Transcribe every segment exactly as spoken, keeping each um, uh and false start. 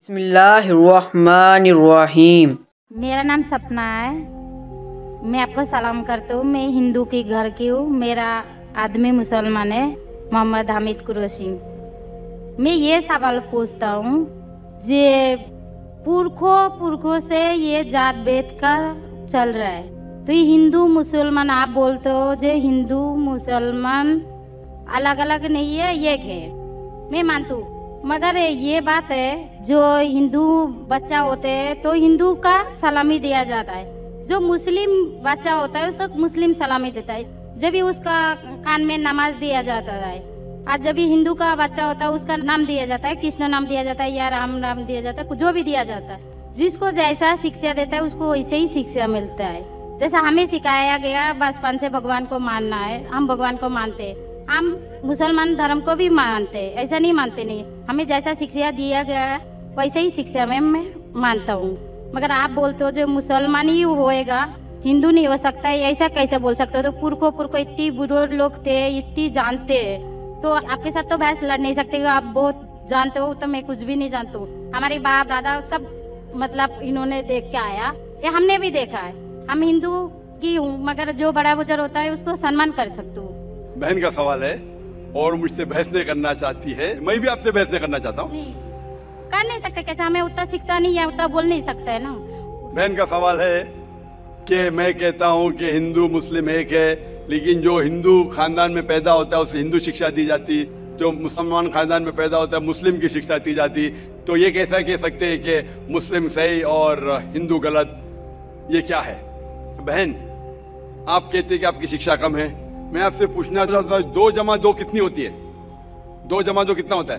बिस्मिल्लाहिर्रहमानिर्रहीम। मेरा नाम सपना है। मैं आपको सलाम करता हूँ। मैं हिंदू की घर की हूँ। मेरा आदमी मुसलमान है, मोहम्मद हामिद कुरैशी। मैं ये सवाल पूछता हूँ, जे पुरखों पुरखों से ये जात भेद का चल रहा है, तो ये हिंदू मुसलमान आप बोलते हो, जो हिंदू मुसलमान अलग अलग नहीं है, एक है। मैं मानती हूँ, मगर ये बात है, जो हिंदू बच्चा होते हैं तो हिंदू का सलामी दिया जाता है, जो मुस्लिम बच्चा होता है उसको मुस्लिम सलामी देता है, जब भी उसका कान में नमाज दिया जाता है। आज जब भी हिंदू का बच्चा होता है उसका नाम दिया जाता है, कृष्ण नाम दिया जाता है या राम नाम दिया जाता है, जो भी दिया जाता है। जिसको जैसा शिक्षा देता है उसको वैसे ही शिक्षा मिलता है। जैसा हमें सिखाया गया बचपन से भगवान को मानना है, हम भगवान को मानते हैं, हम मुसलमान धर्म को भी मानते हैं, ऐसा नहीं मानते नहीं। हमें जैसा शिक्षा दिया गया वैसे ही शिक्षा में मैं मानता हूँ। मगर आप बोलते हो जो मुसलमान ही होएगा, हिंदू नहीं हो सकता है, ऐसा कैसे बोल सकते हो? तो पुरखों पुरखों इतनी बुरे लोग थे, इतनी जानते हैं, तो आपके साथ तो बहस लड़ नहीं सकते। आप बहुत जानते हो, तो मैं कुछ भी नहीं जानती हूँ। हमारे बाप दादा सब मतलब इन्होंने देख के आया, ये हमने भी देखा है। हम हिंदू की हूँ, मगर जो बड़ा बुजुर्ग होता है उसको सम्मान कर सकती हूँ। बहन का सवाल है और मुझसे बहस नहीं करना चाहती है, मैं भी आपसे बहस नहीं करना चाहता हूँ। कर नहीं सकते, कैसे? हमें उतना शिक्षा नहीं है, उतना बोल नहीं सकते है ना। बहन का सवाल है कि मैं कहता हूँ कि हिंदू मुस्लिम एक है, लेकिन जो हिंदू खानदान में पैदा होता है उसे हिंदू शिक्षा दी जाती, जो मुसलमान खानदान में पैदा होता है मुस्लिम की शिक्षा दी जाती। तो ये कैसा कह सकते हैं कि मुस्लिम सही और हिंदू गलत? ये क्या है? बहन, आप कहते हैं कि आपकी शिक्षा कम है, मैं आपसे पूछना चाहता हूँ, दो जमा दो कितनी होती है? दो जमा दो कितना होता है?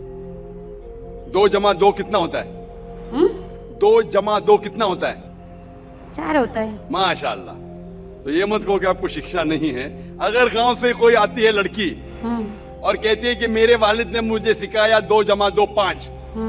दो जमा दो कितना होता है? हुँ? दो जमा दो कितना होता है? चार होता है। माशाल्लाह। तो ये मत कहो कि आपको शिक्षा नहीं है। अगर गांव से कोई आती है लड़की और कहती है कि मेरे वालिद ने मुझे सिखाया दो जमा दो पांच,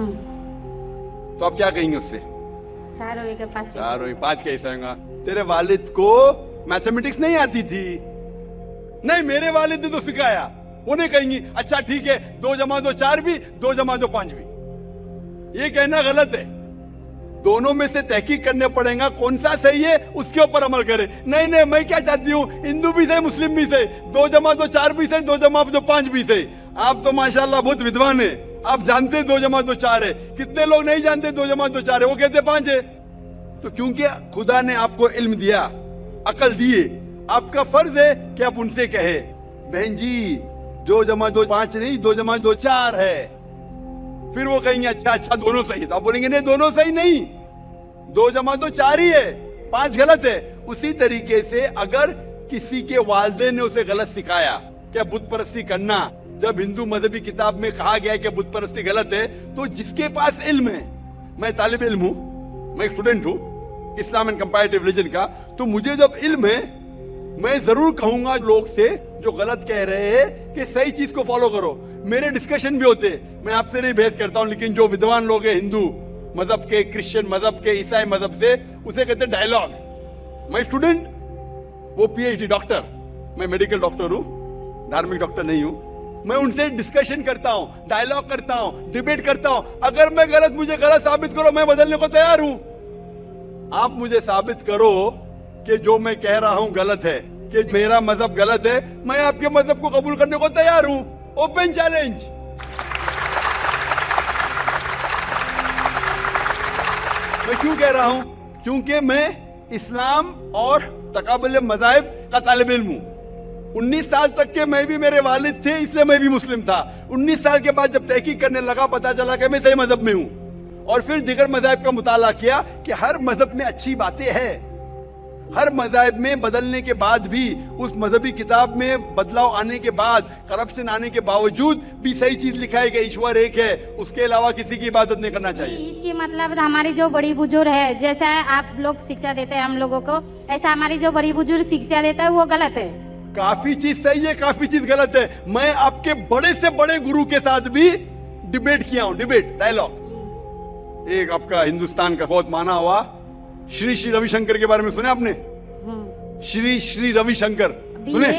तो आप क्या कहेंगे उससे? चार होएगा, पाँच चार होएगा, पांच कैसे होगा? तेरे वालिद को मैथमेटिक्स नहीं आती थी? नहीं, मेरे वालिद ने तो सिखाया। वो नहीं कहेंगी अच्छा ठीक है, दो जमा दो चार भी, दो जमा दो पांच भी। ये कहना गलत है। दोनों में से तहकीक करने पड़ेगा, कौन सा सही है उसके ऊपर अमल करें। नहीं नहीं, मैं क्या चाहती हूँ, हिंदू भी सही मुस्लिम भी सही, दो जमा दो चार भी सही, दो जमा दो पांच भी सही। आप तो माशाल्लाह बहुत विद्वान है, आप जानते दो जमा दो चार है। कितने लोग नहीं जानते दो जमा दो चार है, वो कहते पांच है। तो क्योंकि खुदा ने आपको इल्म दिया, अकल दिए, आपका फर्ज है कि आप उनसे कहे बहन जी दो जमा दो पांच नहीं, दो जमा दो चार है। फिर वो कहेंगे अच्छा अच्छा दोनों सही है, तो आप बोलेंगे नहीं दोनों सही नहीं, दो जमा दो चार ही है, पांच गलत है। उसी तरीके से अगर किसी के वालिदैन ने उसे गलत सिखाया क्या बुत परस्ती करना, जब हिंदू मजहबी किताब में कहा गया है कि बुत परस्ती गलत है, तो जिसके पास इल्म है, मैं तालिब इल्म हूं, मैं एक स्टूडेंट हूं इस्लाम एंड कंपैरेटिव रिलीजन का, तो मुझे जब इल्म है मैं जरूर कहूंगा लोग से जो गलत कह रहे हैं कि सही चीज को फॉलो करो। मेरे डिस्कशन भी होते, मैं आपसे नहीं बहस करता हूं, लेकिन जो विद्वान लोग हैं हिंदू मजहब के, क्रिश्चियन मजहब के, ईसाई मजहब से, उसे कहते हैं डायलॉग। मैं स्टूडेंट, वो पीएचडी डॉक्टर, मैं मेडिकल डॉक्टर हूं, धार्मिक डॉक्टर नहीं हूं। मैं उनसे डिस्कशन करता हूं, डायलॉग करता हूं, डिबेट करता हूं। अगर मैं गलत, मुझे गलत साबित करो, मैं बदलने को तैयार हूं। आप मुझे साबित करो कि जो मैं कह रहा हूं गलत है, कि मेरा मजहब गलत है, मैं आपके मजहब को कबूल करने को तैयार हूं। Open challenge. मैं क्यों कह रहा हूं? क्योंकि मैं इस्लाम और तकाबुल मज़ाहिब का तालिब इल्म हूं। उन्नीस साल तक के मैं भी, मेरे वालिद थे इसलिए मैं भी मुस्लिम था। उन्नीस साल के बाद जब तहकीक करने लगा, पता चला कि मैं सही मजहब में हूं, और फिर दिगर मज़ाहिब का मुताला किया कि हर मजहब में अच्छी बातें हैं। हर मज़ाहिब में बदलने के बाद भी, उस मजहबी किताब में बदलाव आने के बाद, करप्शन आने के बावजूद भी सही चीज लिखा है कि ईश्वर एक है, उसके अलावा किसी की इबादत नहीं करना चाहिए। इसकी मतलब हमारी जो बड़ी बुजुर्ग है, जैसा आप लोग शिक्षा देते हैं हम लोगों को, ऐसा हमारी जो बड़ी बुजुर्ग शिक्षा देता है वो गलत है। काफी चीज सही है, काफी चीज गलत है। मैं आपके बड़े से बड़े गुरु के साथ भी डिबेट किया हूं, डिबेट डायलॉग। एक आपका हिंदुस्तान का बहुत माना हुआ श्री श्री रविशंकर के बारे में सुने आपने? श्री श्री रविशंकर सुने? ये लोग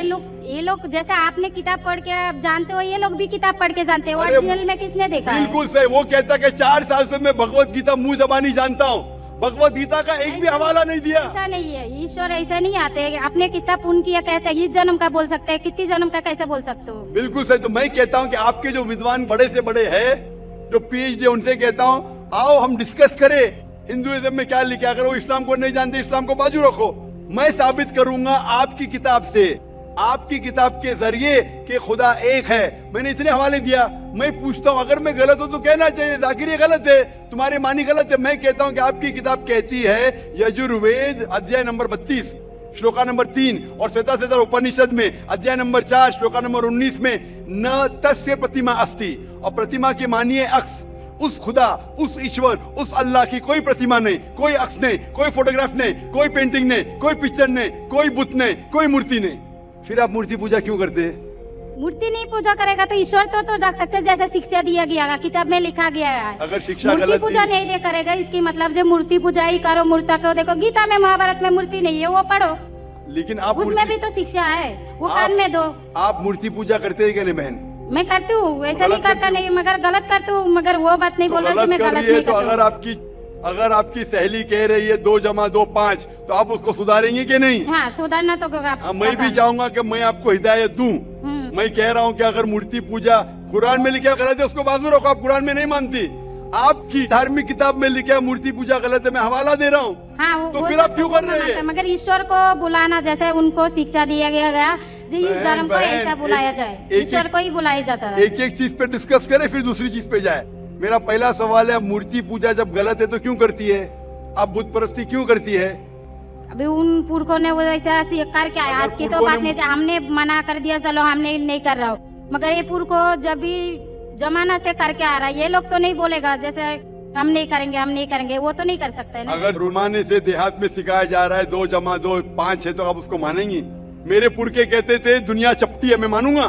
ये लोग जैसे आपने किताब पढ़ के आप जानते हो, ये लोग भी किताब पढ़ के जानते हो। अरे ओरिजिनल में किसने देखा है? बिल्कुल सही। वो कहता है कि चार साल से मैं भगवत गीता मुंह जबानी जानता हूँ, भगवत गीता का एक भी हवाला नहीं दिया। ऐसा नहीं है, ईश्वर ऐसे नहीं आते। आपने कितना पुण्य किया कहते हैं, इस जन्म का बोल सकते हैं, कितनी जन्म का कैसे बोल सकते हो? बिल्कुल सही। तो मैं कहता हूँ कि आपके जो विद्वान बड़े से बड़े हैं, जो पीएचडी, उनसे कहता हूँ आओ हम डिस्कस करें हिंदुइज्म में क्या लिखा। अगर वो इस्लाम को नहीं जानते, इस्लाम को बाजू रखो। मैं साबित करूंगा आपकी किताब से, आपकी किताब के जरिए कि खुदा एक है। मैंने इतने हवाले दिया। मैं पूछता हूँ अगर मैं गलत हूं तो कहना चाहिए, जाकिर ये गलत है, तुम्हारे मानी गलत है। मैं कहता हूँ कि आपकी किताब कहती है यजुर्वेद अध्याय नंबर बत्तीस श्लोका नंबर तीन और श्वेता श्वेतर उपनिषद में अध्याय नंबर चार श्लोका नंबर उन्नीस में न तस्य प्रतिमा अस्ति, और प्रतिमा की मानिए अक्स। उस खुदा, उस ईश्वर, उस अल्लाह की कोई प्रतिमा नहीं, कोई अक्स नहीं, कोई फोटोग्राफ नहीं, कोई पेंटिंग नहीं, कोई पिक्चर नहीं, कोई बुत नहीं, कोई मूर्ति नहीं। फिर आप मूर्ति पूजा क्यों करते हैं? मूर्ति नहीं पूजा करेगा तो ईश्वर तो तो रख सकते, जैसे शिक्षा दिया गया है, किताब में लिखा गया है। अगर शिक्षा मूर्ति गलत पूजा थी, नहीं दे करेगा इसकी मतलब जो मूर्ति पूजा ही करो, मूर्ता को देखो। गीता में, महाभारत में मूर्ति नहीं है, वो पढ़ो, लेकिन आप उसमें मूर्ति- भी तो शिक्षा है, वो आप- कान में दो। आप मूर्ति पूजा करते हैं क्या नहीं बहन? मैं करती हूँ, ऐसा नहीं गलत करता करती नहीं, मगर गलत करती हूँ। मगर वो बात नहीं तो बोल रहा कि मैं कर गलत रही है नहीं तो करती अगर हूँ। आपकी अगर आपकी सहेली कह रही है दो जमा दो पाँच, तो आप उसको सुधारेंगे कि नहीं? हाँ, सुधारना तो होगा। हाँ, मैं भी चाहूंगा कि मैं आपको हिदायत दूं। हम्म। मैं कह रहा हूं कि अगर मूर्ति पूजा कुरान में लिखा गलत है उसको बाजू रखो, आप कुरान में नहीं मानती। आपकी धार्मिक किताब में लिखा है मूर्ति पूजा गलत है, मैं हवाला दे रहा हूँ। हाँ, वो, तो वो फिर सब आप क्यों तो कर वो रहे मानते हैं? मगर ईश्वर को बुलाना, जैसे उनको शिक्षा दिया गया गया जी, इस बहन, धर्म को बहन, ऐसा बुलाया एक- जाए, एक- ईश्वर को ही बुलाया जाता है। एक एक चीज पे डिस्कस करें फिर दूसरी चीज पे जाए। मेरा पहला सवाल है, मूर्ति पूजा जब गलत है तो क्यों करती है? आप बुत परस्ती क्यों करती है? अभी उन पुरखों ने वो ऐसा करके आया, अगर आज की तो पुरखों बात ने- नहीं, हमने मना कर दिया चलो हमने नहीं कर रहा हूँ, मगर ये पुरखों जब भी जमाना से करके आ रहा है, ये लोग तो नहीं बोलेगा जैसे हम नहीं करेंगे, हम नहीं करेंगे, वो तो नहीं कर सकते ना। अगर रुमाने से देहात में सिखाया जा रहा है दो जमा दो पाँच है तो आप उसको मानेंगी? मेरे पुरखे कहते थे दुनिया चपटी है, मैं मानूंगा?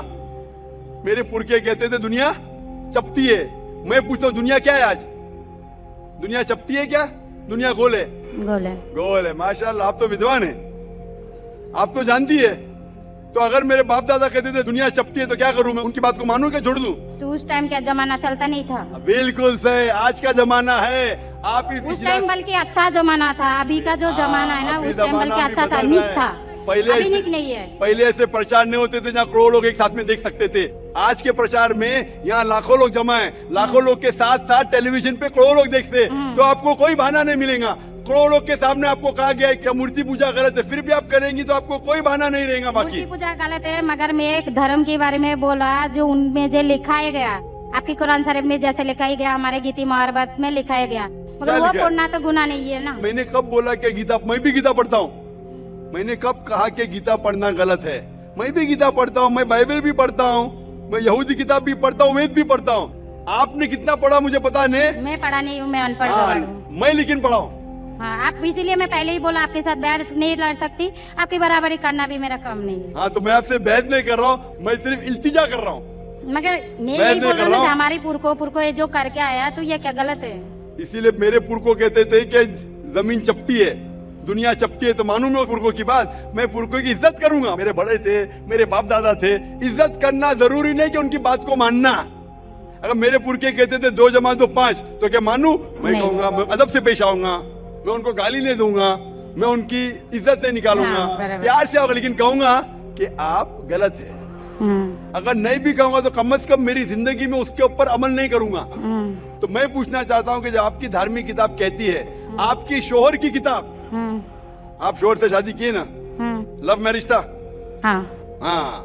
मेरे पुरखे कहते थे दुनिया चपटी है। मैं पूछता हूँ दुनिया क्या है आज? दुनिया चपटी है क्या? दुनिया गोल है? गोले गोल है। माशाल्लाह, आप तो विद्वान है, आप तो जानती है। तो अगर मेरे बाप दादा कहते थे दुनिया चपटी है तो क्या करूं मैं? उनकी बात को मानूं क्या छोड़ दूं? तो उस टाइम क्या जमाना चलता नहीं था? बिल्कुल सही, आज का जमाना है। आप इस उस टाइम बल्कि अच्छा जमाना था, अभी का जो जमाना है ना, उस टाइम बल्कि अच्छा था, नीक था। पहले अभी नीक नहीं है। पहले ऐसे प्रचार नहीं होते थे जहाँ करोड़ों लोग एक साथ में देख सकते थे। आज के प्रचार में यहाँ लाखों लोग जमा है, लाखों लोग के साथ साथ टेलीविजन पे करोड़ों लोग देखते हैं, तो आपको कोई बहाना नहीं मिलेगा। करोड़ों लोग के सामने आपको कहा गया है कि मूर्ति पूजा गलत है, फिर भी आप करेंगी तो आपको कोई बहाना नहीं रहेगा। बाकी मूर्ति पूजा गलत है, मगर मैं एक धर्म के बारे में बोला जो उनमें जो लिखाया गया, आपकी कुरान शरीफ में जैसे लिखाया गया, हमारे गीता महाभारत में लिखाया गया, मगर वो पढ़ना तो गुनाह नहीं है ना। मैंने कब बोला कि गीता, मैं भी गीता पढ़ता हूँ? मैंने कब कहा कि गीता पढ़ना गलत है? मैं भी गीता पढ़ता हूँ, मैं बाइबल भी पढ़ता हूँ, मैं यहूदी किताब भी पढ़ता हूँ, वेद भी पढ़ता हूँ। आपने कितना पढ़ा मुझे पता नहीं, मैं पढ़ा नहीं हूँ, मैं अनपढ़ हाँ, गवार हूँ। मैं लेकिन पढ़ा हूँ। हाँ, आप इसीलिए मैं पहले ही बोला आपके साथ बहस नहीं लड़ सकती, आपकी बराबरी करना भी मेरा काम नहीं है। हाँ, तो मैं आपसे बहस नहीं कर रहा हूँ, मैं सिर्फ इल्तिजा कर रहा हूँ। मगर मैं मैं यही नहीं बोल कर रहा रहा हूँ हूँ। हमारी पुरखों पुरखों ये जो करके आया, तो ये क्या गलत है? इसीलिए मेरे पुरखों कहते थे कि जमीन चपटी है, दुनिया चपटी है, तो मानू मैं उस पुरखों की बात। मैं पुरखों की इज्जत करूंगा, मेरे बड़े थे, मेरे बाप दादा थे। इज्जत करना जरूरी नहीं कि उनकी बात को मानना। अगर मेरे पुरखे कहते थे दो जमा दो पाँच, तो क्या मानू? मैं नहीं। कहूंगा, मैं अदब से पेश आऊंगा, मैं उनको गाली नहीं दूंगा, मैं उनकी इज्जत नहीं निकालूंगा, हाँ, बराबर। प्यार से आऊंगा, लेकिन कहूंगा कि आप गलत है। हम्म, अगर नहीं भी कहूंगा तो कम से कम मेरी जिंदगी में उसके ऊपर अमल नहीं करूंगा। हम्म, तो मैं पूछना चाहता हूं कि जब आपकी धार्मिक किताब कहती है, आपकी शोहर की किताब, हम्म, आप शोहर से शादी किए ना, हम्म, लव मैरिज था? हाँ, हाँ,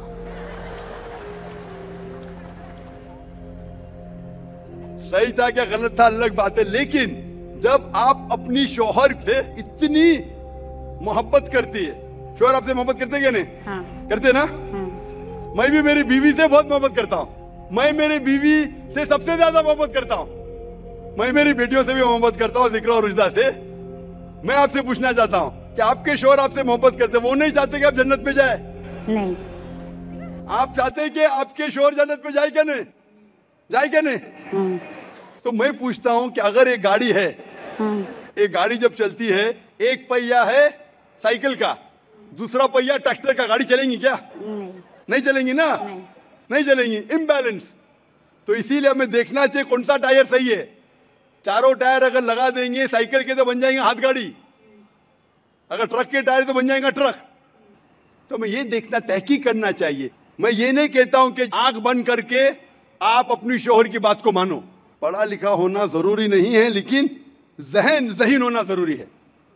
सही था क्या गलत था अलग बात है, लेकिन जब आप अपनी शोहर से इतनी मोहब्बत करती है, शोहर आपसे मोहब्बत करते क्या नहीं? हाँ, करते ना? हम्म, मैं भी मेरी बीवी से बहुत मोहब्बत करता हूँ, मैं मेरी बीवी से सबसे ज्यादा मोहब्बत करता हूँ, मैं मेरी बेटियों से भी मोहब्बत करता हूँ, जिक्र और रुजदा से। मैं आपसे पूछना चाहता हूँ कि आपके शोहर आपसे मोहब्बत करते, वो नहीं चाहते कि आप जन्नत में जाए? नहीं, आप चाहते हैं कि आपके शोहर जन्नत में जाए क्या नहीं? जाए क्या नहीं? हम्म, तो मैं पूछता हूँ कि अगर एक गाड़ी है, हम्म, एक गाड़ी जब चलती है, एक पहिया है साइकिल का, दूसरा पहिया ट्रैक्टर का, गाड़ी चलेंगी क्या? नहीं, नहीं चलेंगी ना, नहीं। नहीं चलेंगी, इम्बैलेंस। तो इसीलिए हमें देखना चाहिए कौन सा टायर सही है। चारों टायर अगर लगा देंगे साइकिल के तो बन जाएंगे हाथ गाड़ी, अगर ट्रक के टायर तो बन जाएगा ट्रक। तो हमें ये देखना, तहकीक करना चाहिए। मैं ये नहीं कहता हूं कि आंख बंद करके आप अपनी शोहर की बात को मानो। पढ़ा लिखा होना जरूरी नहीं है, लेकिन जहन ज़हीन होना जरूरी है।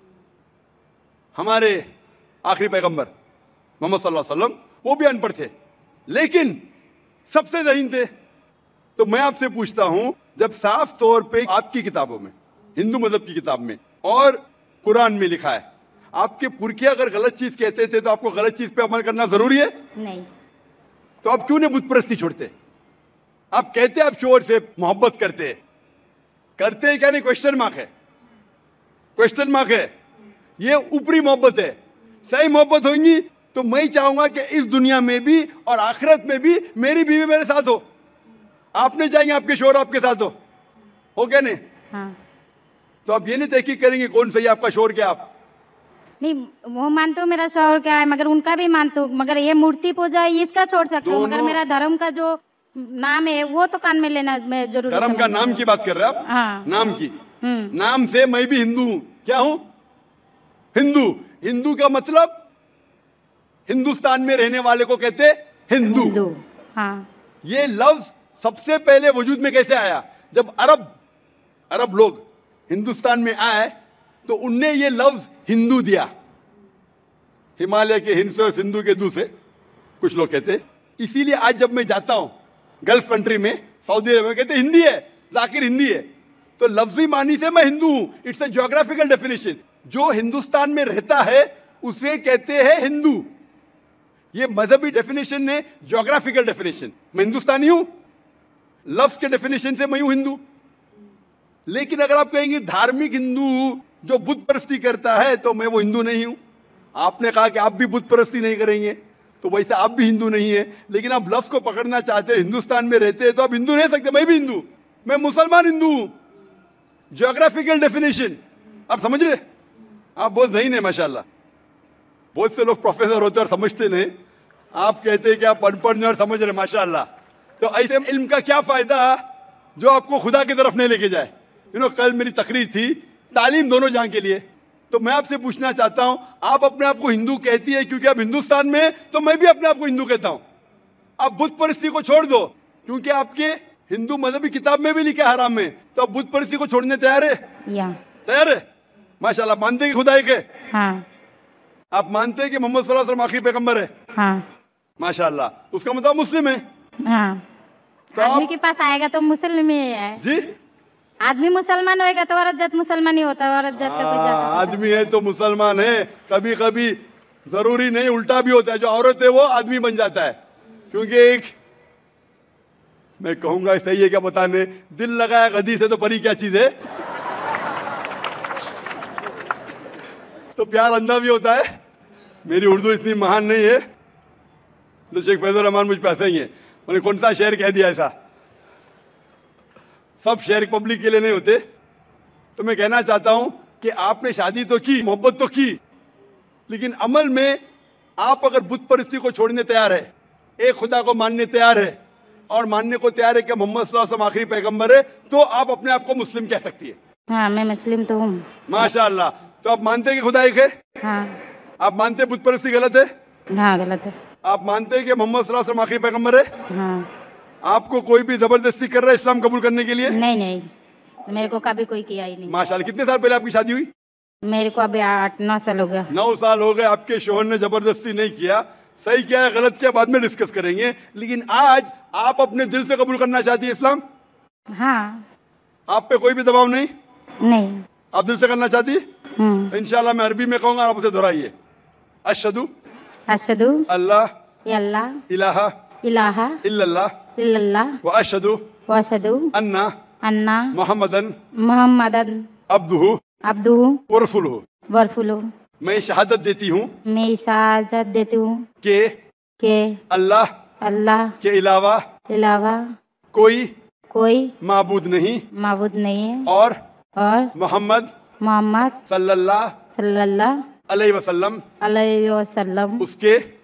हमारे आखिरी पैगंबर मोहम्मद सल्लल्लाहु अलैहि वसल्लम, वो भी अनपढ़ थे लेकिन सबसे ज़हीन थे। तो मैं आपसे पूछता हूं, जब साफ तौर पे आपकी किताबों में, हिंदू मजहब की किताब में और कुरान में लिखा है, आपके पुरखे अगर गलत चीज कहते थे तो आपको गलत चीज पे अमल करना जरूरी है? नहीं। तो आप क्यों नहीं बुत परस्ती छोड़ते? आप कहते आप शोर से मोहब्बत करते हैं, करते हैं क्या? नहीं, क्वेश्चन मार्क है, क्वेश्चन मार्क है। ये ऊपरी मोहब्बत है। सही मोहब्बत होगी तो मैं चाहूंगा कि इस दुनिया में भी और आखिरत में भी मेरी बीवी मेरे साथ हो। आप नहीं चाहेंगे आपके शोर आपके साथ हो, हो क्या नहीं? हाँ। तो आप ये नहीं तहकीक करेंगे कौन सही आपका शोर क्या? आप नहीं, वो मानते हो मेरा शौहर क्या है, मगर उनका भी मानते हो, मगर ये मूर्ति पूजा इसका छोड़ सकते हो, मगर मेरा धर्म का जो नाम है वो तो कान में लेना मैं जरूर। धर्म का नाम की बात कर रहे हैं आप? हाँ। नाम की, हम्म। नाम से मैं भी हिंदू हूं। क्या हूं? हिंदू। हिंदू का मतलब हिंदुस्तान में रहने वाले को कहते हिंदू। हिंदू। हाँ। ये लफ्ज सबसे पहले वजूद में कैसे आया? जब अरब अरब लोग हिंदुस्तान में आए तो उनने ये लफ्ज हिंदू दिया। हिमालय के हिंद से और सिंधु के दू से कुछ लोग कहते। इसीलिए आज जब मैं जाता हूं गल्फ कंट्री में, सऊदी अरब में, कहते हिंदी है, जाकिर हिंदी है। तो लफ्जी मानी से मैं हिंदू हूं। It's a geographical definition. जो हिंदुस्तान में रहता है उसे कहते हैं हिंदू। ये मजहबी डेफिनेशन है, ज्योग्राफिकल डेफिनेशन। मैं हिंदुस्तानी हूं, लफ्ज के डेफिनेशन से मैं हूं हिंदू। लेकिन अगर आप कहेंगे धार्मिक हिंदू जो बुत परस्ती करता है तो मैं वो हिंदू नहीं हूं। आपने कहा कि आप भी बुत परस्ती नहीं करेंगे, तो वैसे आप भी हिंदू नहीं है। लेकिन आप लफ्ज को पकड़ना चाहते हैं, हिंदुस्तान में रहते हैं तो आप हिंदू रह सकते। मैं भी हिंदू, मैं मुसलमान हिंदू हूं। ज्योग्राफिकल डेफिनेशन आप समझ रहे? आप बहुत ज़हीन है माशाल्लाह। बहुत से लोग प्रोफेसर होते और समझते नहीं। आप कहते हैं कि आप अनपढ़ नहीं और समझ रहे, माशाल्लाह। तो ऐसे इल्म का क्या फायदा जो आपको खुदा की तरफ नहीं लेके जाए? यू नो, कल मेरी तकरीर थी तालीम दोनों जहां के लिए। तो मैं आपसे पूछना चाहता हूं, आप अपने आप को हिंदू कहती है क्योंकि आप हिंदुस्तान में हैं, तो मैं भी अपने आप को हिंदू कहता हूं। आप बुत परस्ती को छोड़ दो क्योंकि आपके हिंदू मजहबी किताब में भी लिखा है हराम में, तो आप बुत परस्ती को छोड़ने तैयार है? या तैयार है? माशाल्लाह। मानते हैं कि खुदा एक है? हाँ। आप मानते हैं कि मोहम्मद सल्लल्लाहु अलैहि वसल्लम आखिरी पैगंबर है? हाँ। माशाल्लाह। उसका मतलब मुस्लिम है? हाँ। तो आदमी आप के पास आएगा तो मुस्लिम ही है जी, आदमी मुसलमान होएगा तो औरत जात मुसलमान ही होता है। औरत जात का कुछ हाँ, जाता आदमी है तो मुसलमान है। कभी कभी जरूरी नहीं, उल्टा भी होता है। जो औरत है वो आदमी बन जाता है। क्योंकि एक, मैं कहूंगा सही है क्या बताने, दिल लगाया गधी से तो परी क्या चीज है। तो प्यार अंधा भी होता है। मेरी उर्दू इतनी महान नहीं है तो शेख फैजुर रहमान मुझ पे हंसेंगे। मैंने कौन सा शेर कह दिया ऐसा? सब शेर पब्लिक के लिए नहीं होते। तो मैं कहना चाहता हूं कि आपने शादी तो की, मोहब्बत तो की, लेकिन अमल में आप अगर बुत परस्ती को छोड़ने तैयार है, एक खुदा को मानने तैयार है और मानने को तैयार है कि मोहम्मद सल्लल्लाहु अलैहि वसल्लम आखिरी पैगंबर है, तो आप अपने आप को मुस्लिम कह सकती है। हाँ, मैं मुस्लिम तो हूँ। माशाअल्लाह। तो आप मानते हैं कि खुदा एक है? हाँ। आप मानते हैं बुत परस्ती गलत है? हाँ, गलत है। आप मानते हैं कि मोहम्मद सल्लल्लाहु अलैहि वसल्लम आखिरी पैगंबर है? हाँ। आपको कोई भी जबरदस्ती कर रहा है इस्लाम कबूल करने के लिए? नहीं नहीं, मेरे को कभी कोई किया ही नहीं। माशाल्लाह। कितने साल पहले आपकी शादी हुई? मेरे को अभी आठ नौ साल हो गया। नौ साल हो गए। आपके शोहर ने जबरदस्ती नहीं किया। सही क्या है गलत क्या बाद में डिस्कस करेंगे, लेकिन आज आप अपने दिल से कबूल करना चाहती है इस्लाम? हाँ। आप पे कोई भी दबाव नहीं? नहीं। आप दिल से करना चाहती है? हम्म। इंशाल्लाह मैं अरबी में कहूंगा, आप उसे दोहराइए। अशहदु अशहदु अल्लाह अल्लाह इलाहा इलाहा इल्लल्लाह इल्लल्लाह व अशहदु व अशहदु अन्ना अन्ना मुहम्मदन मुहम्मदन अब्दुहु अब्दुहु व रसूलुहु। व रसूलुहु। मैं शहादत देती हूँ मैं इजाजत देती हूँ कि कि अल्लाह अल्लाह के अलावा अलावा कोई कोई माबूद नहीं माबूद नहीं है और और मोहम्मद मोहम्मद सल्लल्लाहु सल्लल्लाहु अलैहि वसल्लम अलैहि वसल्लम उसके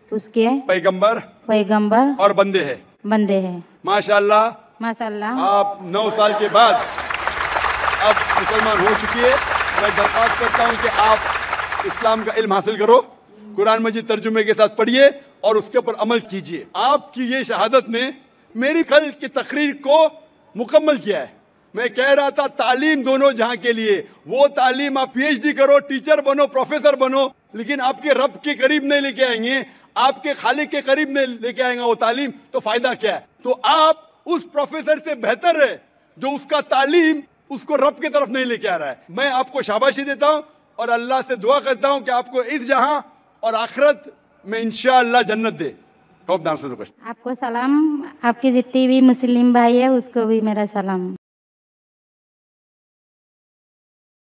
उसके पैगंबर पैगंबर और बंदे हैं। बंदे हैं। माशाल्लाह माशाल्लाह। आप नौ साल के बाद अब मुसलमान हो चुकी है। मैं दरख्वास्त करता हूं कि आप इस्लाम का इल्म हासिल करो, कुरान मजीद तर्जुमे के साथ पढ़िए और उसके ऊपर अमल कीजिए। आपकी ये शहादत ने मेरी कल की तकरीर को मुकम्मल किया है। मैं कह रहा था तालीम दोनों जहां के लिए, वो तालीम आप पीएचडी करो, टीचर बनो, प्रोफेसर बनो, लेकिन आपके रब के करीब नहीं लेके आएंगे, आपके खालिक के करीब नहीं लेके आएंगे वो तालीम, तो फायदा क्या है? तो आप उस प्रोफेसर से बेहतर है जो उसका तालीम उसको रब की तरफ नहीं लेके आ रहा है। मैं आपको शाबाशी देता हूं और अल्लाह से दुआ करता हूं कि आपको इस जहां और आखिरत में इंशाअल्लाह जन्नत दे। आपको सलाम, आपके जितने भी मुस्लिम भाई है उसको भी मेरा सलाम।